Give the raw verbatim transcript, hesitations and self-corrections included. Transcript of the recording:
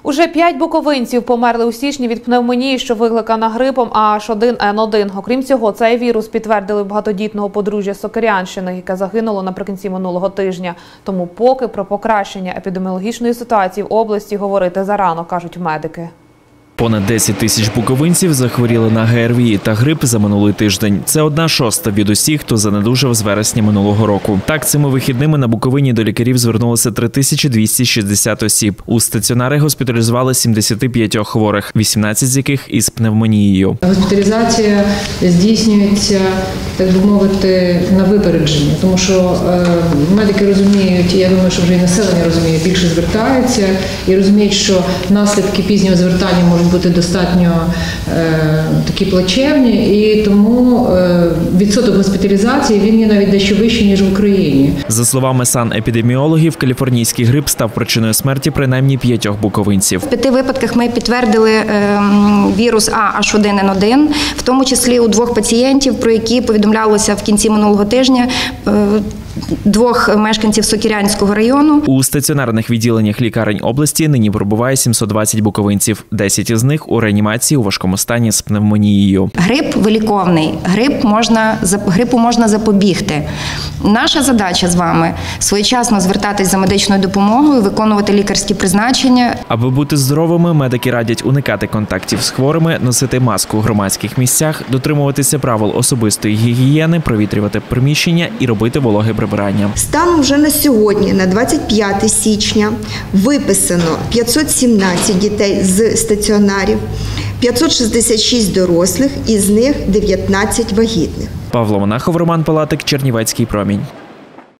Уже п'ять буковинців померли у січні від пневмонії, що викликана грипом А Аш один Ен один. Окрім цього, цей вірус підтвердили багатодітного подружжя з Сокирянщини, яке загинуло наприкінці минулого тижня. Тому поки про покращення епідеміологічної ситуації в області говорити зарано, кажуть медики. Понад десять тисяч буковинців захворіли на Ге Ер Ві та грип за минулий тиждень. Це одна шоста від усіх, хто занедужав з вересня минулого року. Так, цими вихідними на Буковині до лікарів звернулося три тисячі двісті шістдесят осіб. У стаціонари госпіталізували сімдесят п'ять хворих, вісімнадцять з яких із пневмонією. Госпіталізація здійснюється, так би мовити, на випередження, тому що е, медики розуміють, я думаю, що вже і населення розуміє, більше звертаються і розуміють, що наслідки пізнього звертання можуть бути достатньо е, такі плачевні, і тому е, відсоток госпіталізації він є навіть дещо вищий, ніж в Україні. За словами санепідеміологів, каліфорнійський грип став причиною смерті принаймні п'ятьох буковинців. В п'яти випадках ми підтвердили е, вірус А Аш один Ен один, в тому числі у двох пацієнтів, про які повідомлялося в кінці минулого тижня, е, двох мешканців Сокирянського району. У стаціонарних відділеннях лікарень області нині перебуває сімсот двадцять буковинців. десять із них у реанімації у важкому стані з пневмонією. Грип виліковний, грип можна, грипу можна запобігти. Наша задача з вами – своєчасно звертатись за медичною допомогою, виконувати лікарські призначення. Аби бути здоровими, медики радять уникати контактів з хворими, носити маску у громадських місцях, дотримуватися правил особистої гігієни, провітрювати приміщення і робити вологе прибирання. Станом вже на сьогодні, на двадцять п'яте січня, виписано п'ятсот сімнадцять дітей з стаціонарів, п'ятсот шістдесят шість дорослих, із них дев'ятнадцять вагітних. Павло Монахов, Роман Палатик, Чернівецький промінь.